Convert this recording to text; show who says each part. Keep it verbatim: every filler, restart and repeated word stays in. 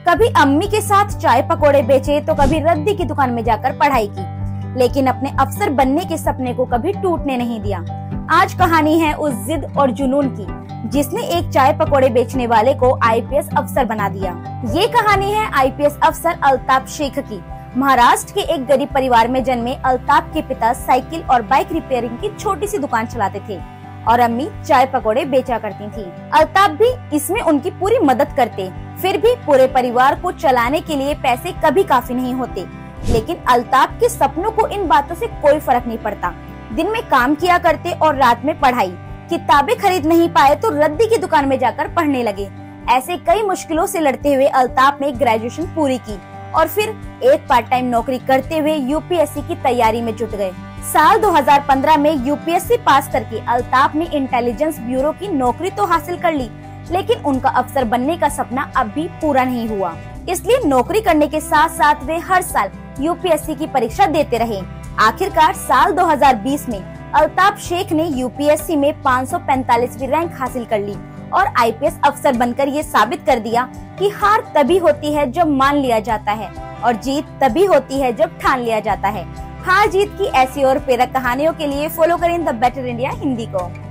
Speaker 1: कभी अम्मी के साथ चाय पकौड़े बेचे तो कभी रद्दी की दुकान में जाकर पढ़ाई की, लेकिन अपने अफसर बनने के सपने को कभी टूटने नहीं दिया। आज कहानी है उस जिद और जुनून की जिसने एक चाय पकौड़े बेचने वाले को आई पी एस अफसर बना दिया। ये कहानी है आई पी एस अफसर अल्ताफ शेख की। महाराष्ट्र के एक गरीब परिवार में जन्मे अल्ताफ के पिता साइकिल और बाइक रिपेयरिंग की छोटी सी दुकान चलाते थे और अम्मी चाय पकौड़े बेचा करती थी। अल्ताफ भी इसमें उनकी पूरी मदद करते। फिर भी पूरे परिवार को चलाने के लिए पैसे कभी काफी नहीं होते, लेकिन अल्ताफ के सपनों को इन बातों से कोई फर्क नहीं पड़ता। दिन में काम किया करते और रात में पढ़ाई। किताबें खरीद नहीं पाए तो रद्दी की दुकान में जाकर पढ़ने लगे। ऐसे कई मुश्किलों से लड़ते हुए अल्ताफ ने ग्रेजुएशन पूरी की और फिर एक पार्ट टाइम नौकरी करते हुए यू पी एस सी की तैयारी में जुट गए। साल दो हज़ार पंद्रह में यू पी एस सी पास करके अल्ताफ ने इंटेलिजेंस ब्यूरो की नौकरी तो हासिल कर ली, लेकिन उनका अफसर बनने का सपना अब भी पूरा नहीं हुआ। इसलिए नौकरी करने के साथ साथ वे हर साल यू पी एस सी की परीक्षा देते रहे। आखिरकार साल दो हज़ार बीस में अल्ताफ शेख ने यू पी एस सी में पाँच सौ पैंतालीसवीं रैंक हासिल कर ली और आई पी एस अफसर बनकर ये साबित कर दिया कि हार तभी होती है जब मान लिया जाता है और जीत तभी होती है जब ठान लिया जाता है। हार जीत की ऐसी और प्रेरक कहानियों के लिए फॉलो करें द बेटर इंडिया हिंदी को।